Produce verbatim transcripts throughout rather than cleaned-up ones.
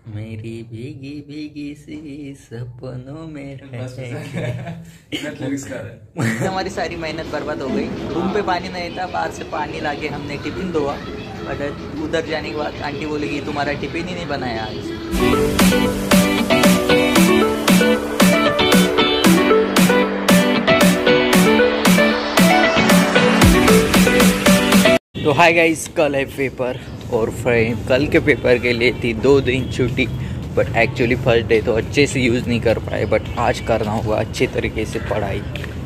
मेरी भीगी भीगी सी सपनों में रह हमारी सारी मेहनत बर्बाद हो गई। रूम पे पानी नहीं था, बाहर से पानी लाके हमने टिफिन धोआ, बट उधर जाने के बाद आंटी बोलेगी तुम्हारा टिफिन ही नहीं बनाया आज। तो हाय गाइस, कल है पेपर और फ्रेंड कल के पेपर के लिए थी दो दिन छुट्टी, बट एक्चुअली फर्स्ट डे तो अच्छे से यूज़ नहीं कर पाए, बट आज करना होगा अच्छे तरीके से पढ़ाई।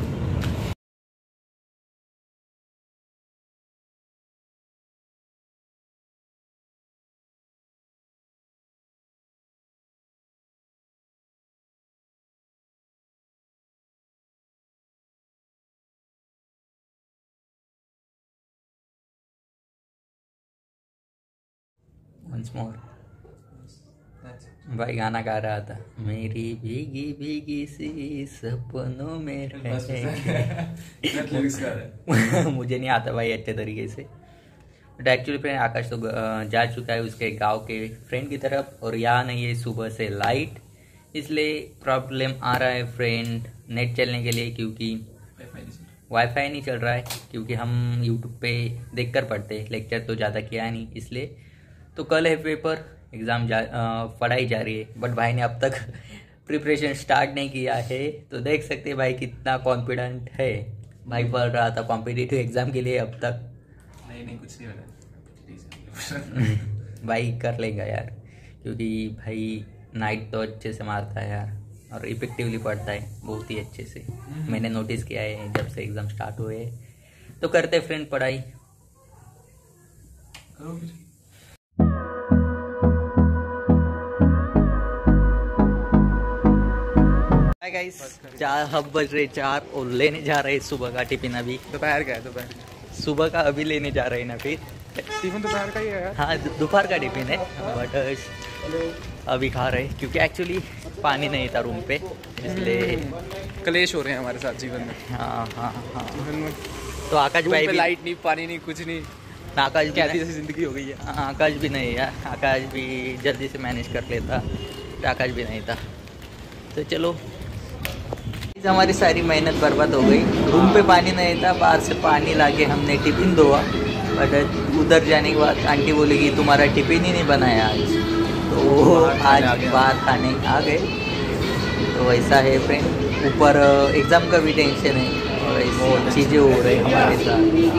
Once more. भाई गाना गा रहा था, मेरी भीगी भीगी सी सपनों में रह मुझे नहीं आता भाई अच्छे तरीके से, बट एक्चुअली फ्रेंड आकाश तो जा चुका है उसके गांव के फ्रेंड की तरफ, और यहाँ नहीं है सुबह से लाइट, इसलिए प्रॉब्लम आ रहा है फ्रेंड नेट चलने के लिए, क्योंकि वाईफाई नहीं चल रहा है, क्योंकि हम यूट्यूब पे देखकर पढ़ते हैं, लेक्चर तो ज़्यादा किया नहीं इसलिए। तो कल है पेपर, एग्ज़ाम जा पढ़ाई जा रही है, बट भाई ने अब तक प्रिपरेशन स्टार्ट नहीं किया है, तो देख सकते हैं भाई कितना कॉन्फिडेंट है। भाई पढ़ रहा था कॉम्पिटिटिव एग्ज़ाम के लिए, अब तक नहीं नहीं कुछ नहीं हो रहा भाई कर लेगा यार, क्योंकि भाई नाइट तो अच्छे से मारता है यार, और इफेक्टिवली पढ़ता है बहुत ही अच्छे से। मैंने नोटिस किया है जब से एग्ज़ाम स्टार्ट हुए। तो करते फ्रेंड पढ़ाई करो फिर। हाय गाइस, चार हब बज रहे चार और लेने जा रहे हैं सुबह का टिफिन। अभी दोपहर का है, दोपहर सुबह का अभी लेने जा रहे हैं ना, फिर टिफिन दोपहर का ही है यार। हाँ दोपहर का टिफिन है, बट अभी खा रहे हैं क्योंकि एक्चुअली पानी नहीं था रूम पे, इसलिए कलेश हो रहे हैं हमारे साथ जीवन में। हाँ हाँ हाँ जीवन में तो आकाश भाई भी, लाइट नहीं, पानी नहीं, कुछ नहीं, आकाश भी कैसी जैसी जिंदगी हो गई है। हाँ आकाश भी नहीं है, आकाश भी जल्दी से मैनेज कर लेता, तो आकाश भी नहीं था। तो चलो, हमारी सारी मेहनत बर्बाद हो गई। रूम पे पानी नहीं था, बाहर से पानी लाके हमने टिफिन धोआ, बट उधर जाने के बाद आंटी बोलेगी तुम्हारा टिफिन ही नहीं बनाया आज, तो आज बाहर खाने आ गए। तो वैसा है फ्रेंड, ऊपर एग्ज़ाम का भी टेंशन है और ऐसी चीज़ें हो रही हमारे साथ।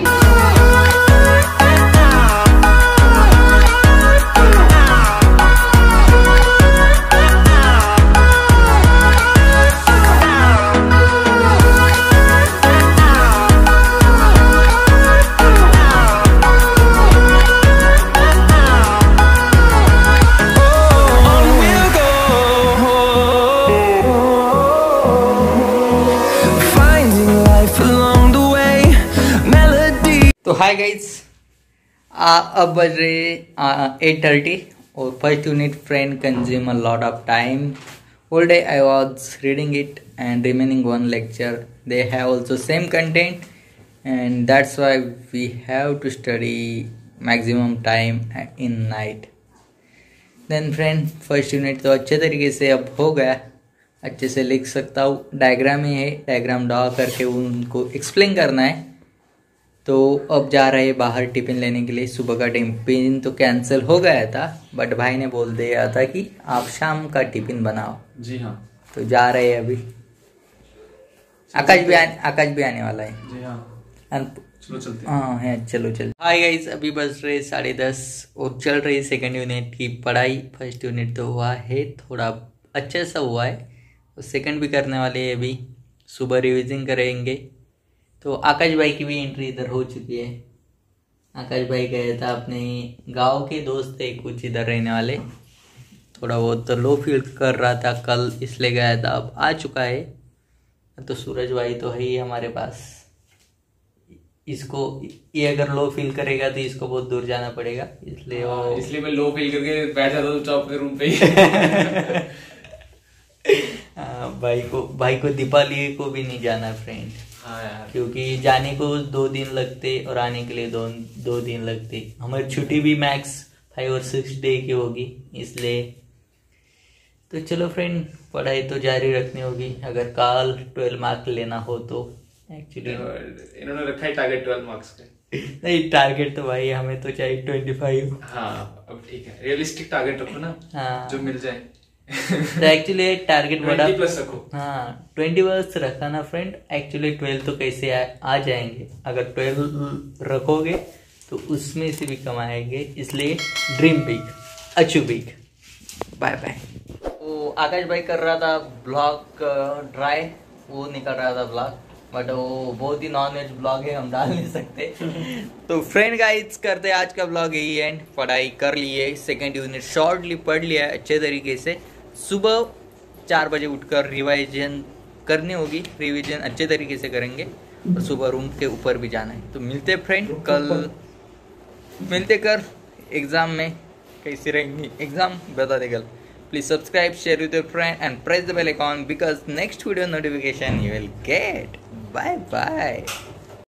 तो हाय गाइज, अब बज रहे एट थर्टी और first unit friend consume a lot of time. Whole day I was reading it and remaining one lecture, they have also same content and that's why we have to study maximum time in night. Then friend first unit तो अच्छे तरीके से अब हो गया, अच्छे से लिख सकता हूँ। डायग्राम ही है, डायग्राम ड्रा करके उनको एक्सप्लेन करना है। तो अब जा रहे हैं बाहर टिफिन लेने के लिए। सुबह का टिफिन तो कैंसिल हो गया था, बट भाई ने बोल दिया था कि आप शाम का टिफिन बनाओ। जी हाँ, तो जा रहे हैं अभी। आकाश भी आने आकाश भी आने वाला है। जी हाँ, चलो चलते हैं। हाँ है, चलो चलो। हाय गाइस, अभी बज रहे साढ़े दस और चल रही सेकंड यूनिट की पढ़ाई। फर्स्ट यूनिट तो हुआ है, थोड़ा अच्छे सा हुआ है, और सेकंड भी करने वाले हैं अभी। सुबह रिविजन करेंगे। तो आकाश भाई की भी एंट्री इधर हो चुकी है। आकाश भाई गया था अपने गांव के दोस्त थे कुछ इधर रहने वाले, थोड़ा बहुत तो लो फील कर रहा था कल, इसलिए गया था, अब आ चुका है। तो सूरज भाई तो है ही हमारे पास, इसको ये अगर लो फील करेगा तो इसको बहुत दूर जाना पड़ेगा, इसलिए वो इसलिए मैं लो फील करके बैठ जाता हूँ चौक पे, रूम पे ही। भाई को भाई को दीपावली को भी नहीं जाना फ्रेंड। हाँ यार, क्योंकि जाने को दो दिन लगते और आने के लिए दो दो दिन लगते। हमारी छुट्टी भी मैक्स फाइव और सिक्स डे की होगी, इसलिए तो चलो फ्रेंड, पढ़ाई तो जारी रखनी होगी अगर कल ट्वेल्व मार्क्स लेना हो तो। एक्चुअली इन्होंने रखा है टारगेट ट्वेल्व मार्क्स का। नहीं, टारगेट तो भाई हमें तो चाहिए ट्वेंटी फाइव। हाँ अब ठीक है, रियलिस्टिक टारगेट रखो ना। हाँ, जो मिल जाए। तो एक्चुअली टारगेट बड़ा प्लस रखो। हाँ, ट्वेंटी प्लस रखा ना फ्रेंड। एक्चुअली ट्वेल्व तो कैसे आ, आ जाएंगे, अगर ट्वेल्व रखोगे तो उसमें से भी कमाएंगे, इसलिए dream big, achieve big. Bye bye. वो आकाश भाई कर रहा था ब्लॉग ट्राई, वो निकल रहा था ब्लॉग, बट वो बहुत ही नॉन वेज ब्लॉग है, हम डाल नहीं सकते। तो फ्रेंड गाइस, करते आज का ब्लॉग यही एंड। पढ़ाई कर लिए, सेकेंड यूनिट शॉर्टली पढ़ लिया अच्छे तरीके से। सुबह चार बजे उठकर रिवाइजन करनी होगी, रिवीजन अच्छे तरीके से करेंगे और सुबह रूम के ऊपर भी जाना है। तो मिलते फ्रेंड कल, मिलते कर एग्ज़ाम में कैसी रहेंगी एग्ज़ाम बता दे कल। Please subscribe, share with your friend and press the bell icon because next video notification you will get. Bye bye.